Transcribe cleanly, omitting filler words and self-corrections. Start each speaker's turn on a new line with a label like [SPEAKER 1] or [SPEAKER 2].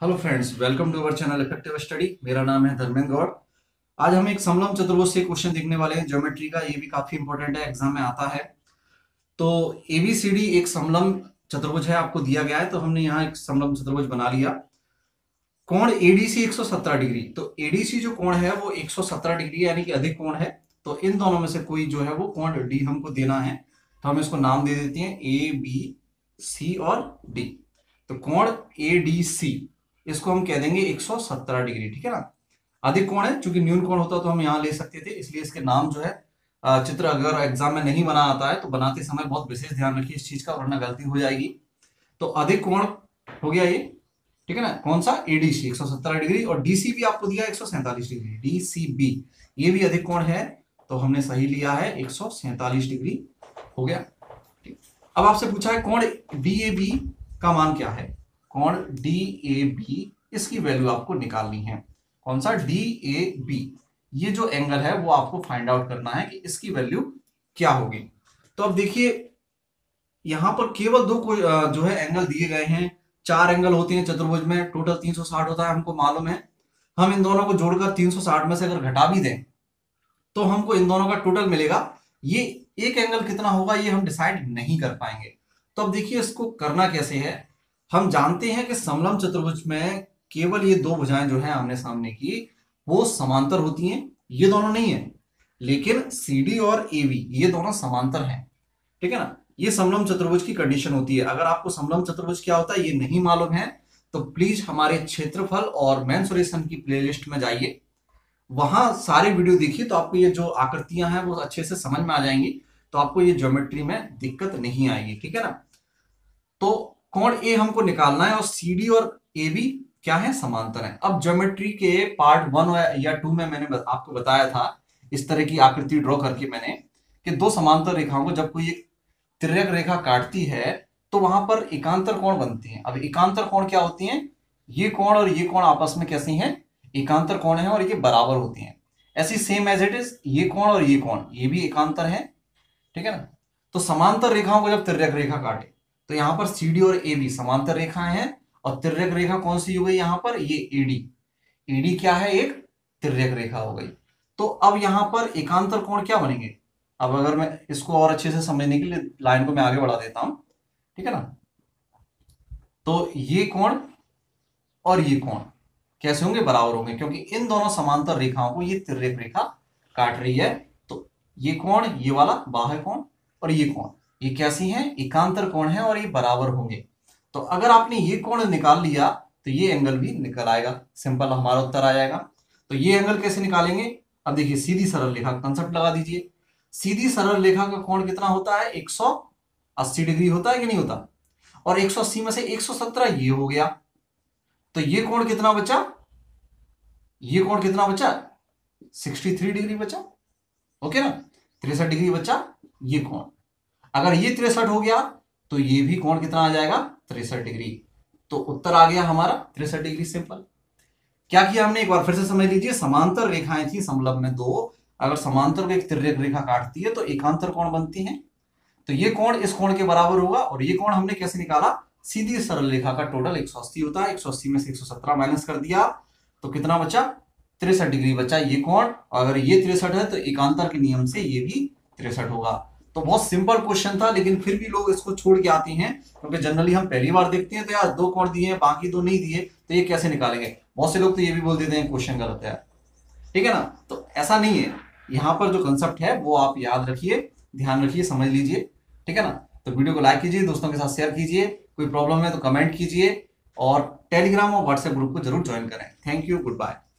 [SPEAKER 1] Hello friends, welcome to our channel effective study. मेरा नाम है धर्मेंद्र गौड़। आज हम एक समलंब चतुर्भुज से क्वेश्चन देखने वाले हैं ज्योमेट्री का। ये भी काफी इंपॉर्टेंट है, एग्जाम में आता है। तो एबीसीडी एक समलंब चतुर्भुज है, आपको दिया गया है, तो हमने यहाँ एक समलंब चतुर्भुज बना लिया। कोण एडीसी 117 डिग्री। तो एडीसी जो कोण है वो 117 डिग्री यानी कि अधिक कोण है। तो इन दोनों में से कोई जो है वो कोण डी हमको देना है, तो हम इसको नाम दे देते हैं ए बी सी और डी। तो कोण एडीसी इसको हम कह देंगे 117 डिग्री, ठीक है ना। अधिक कोण है, चूंकि न्यून कोण होता तो हम यहाँ ले सकते थे, इसलिए इसके नाम जो है चित्र अगर एग्जाम में नहीं बना आता है तो बनाते समय बहुत विशेष ध्यान रखिए इस चीज का, वरना गलती हो जाएगी। तो अधिक कोण हो गया ये, ठीक है ना। कौन सा? एडीसी 117 डिग्री, और डीसी भी आपको दिया 147 डिग्री, डीसीबी ये भी अधिक कोण है, तो हमने सही लिया है 147 डिग्री हो गया। अब आपसे पूछा है कोण डीएबी का मान क्या है। कोण डीएबी इसकी वैल्यू आपको निकालनी है। कौन सा? डीएबी। ये जो एंगल है वो आपको फाइंड आउट करना है कि इसकी वैल्यू क्या होगी। तो अब देखिए यहां पर केवल दो जो है एंगल दिए गए हैं। चार एंगल होते हैं चतुर्भुज में, टोटल 360 होता है, हमको मालूम है। हम इन दोनों को जोड़कर 360 में से अगर घटा भी दें तो हमको इन दोनों का टोटल मिलेगा। ये एक एंगल कितना होगा ये हम डिसाइड नहीं कर पाएंगे। तो अब देखिए इसको करना कैसे है। हम जानते हैं कि समलंब चतुर्भुज में केवल ये दो भुजाएं जो है आमने सामने की वो समांतर होती हैं, ये दोनों नहीं है। लेकिन CD और AB ये दोनों समांतर हैं, ठीक है ना। ये समलंब चतुर्भुज की कंडीशन होती है। अगर आपको समलंब चतुर्भुज क्या होता है ये नहीं मालूम है तो प्लीज हमारे क्षेत्रफल और मेंसुरेशन की प्लेलिस्ट में जाइए, वहां सारे वीडियो देखिए, तो आपको ये जो आकृतियां हैं वो अच्छे से समझ में आ जाएंगी, तो आपको ये ज्योमेट्री में दिक्कत नहीं आएगी, ठीक है ना। तो कोण ए हमको निकालना है और CD और AB क्या है? समांतर है। अब ज्योमेट्री के पार्ट 1 या 2 में मैंने आपको बताया था इस तरह की आकृति ड्रॉ करके मैंने, कि दो समांतर रेखाओं को जब कोई एक तिर्यक रेखा काटती है तो वहां पर एकांतर कोण बनते हैं। अब एकांतर कोण क्या होती हैं? ये कोण और ये कोण आपस में कैसी हैं? एकांतर कोण है और ये बराबर होती हैं। ऐसी सेम एज इट इज ये कोण और ये कोण ये भी एकांतर है, ठीक है ना। तो समांतर रेखाओं को जब तिर्यक रेखा काटे तो यहां पर CD और AB समांतर रेखाएं हैं, और तिर्यक रेखा कौन सी हो गई यहां पर? ये AD। AD क्या है? एक तिर्यक रेखा हो गई। तो अब यहां पर एकांतर कोण क्या बनेंगे? अब अगर मैं इसको और अच्छे से समझने के लिए लाइन को मैं आगे बढ़ा देता हूं, ठीक है ना। तो ये कोण और ये कोण कैसे होंगे? बराबर होंगे, क्योंकि इन दोनों समांतर रेखाओं को ये तिर्यक रेखा काट रही है। तो ये कोण, ये वाला बाह्य कोण और ये कोण ये कैसी हैं? एकांतर कोण है और ये बराबर होंगे। तो अगर आपने ये कोण निकाल लिया तो ये एंगल भी निकल आएगा, सिंपल हमारा उत्तर आ जाएगा। तो ये एंगल कैसे निकालेंगे? अब देखिए सीधी सरल रेखा कंसेप्ट लगा दीजिए। सीधी सरल रेखा का कोण कितना होता है? 180 डिग्री होता है कि नहीं होता? और 180 में से 117 ये हो गया, तो ये कोण कितना बचा? ये कोण कितना बचा? 63 डिग्री बचा, ओके ना। 63 डिग्री बचा ये कोण। अगर ये 63 हो गया तो ये भी कोण कितना आ जाएगा? 63 डिग्री। तो उत्तर आ गया हमारा 63 डिग्री, सिंपल। क्या किया हमने? एक बार फिर से समझ लीजिए। समांतर रेखाएं थी समलंब में दो, अगर समांतर को एक तिर्यक रेखा काटती है तो एकांतर कोण बनती हैं। तो ये कोण इस कोण के बराबर होगा, और ये कोण हमने कैसे निकाला? सीधी सरल रेखा का टोटल 180 होता है, 180 में से 117 माइनस कर दिया तो कितना बचा? 63 डिग्री बचा ये कोण। और अगर ये 63 है तो एकांतर के नियम से ये भी 63 होगा। तो बहुत सिंपल क्वेश्चन था, लेकिन फिर भी लोग इसको छोड़ के आते हैं, क्योंकि जनरली हम पहली बार देखते हैं तो यार दो कोण दिए हैं बाकी दो नहीं दिए तो ये कैसे निकालेंगे। बहुत से लोग तो ये भी बोल देते हैं क्वेश्चन गलत है, ठीक है ना। तो ऐसा नहीं है, यहाँ पर जो कंसेप्ट है वो आप याद रखिए, ध्यान रखिए, समझ लीजिए, ठीक है ना। तो वीडियो को लाइक कीजिए, दोस्तों के साथ शेयर कीजिए, कोई प्रॉब्लम है तो कमेंट कीजिए, और टेलीग्राम और व्हाट्सएप ग्रुप को जरूर ज्वाइन करें। Thank you, good bye.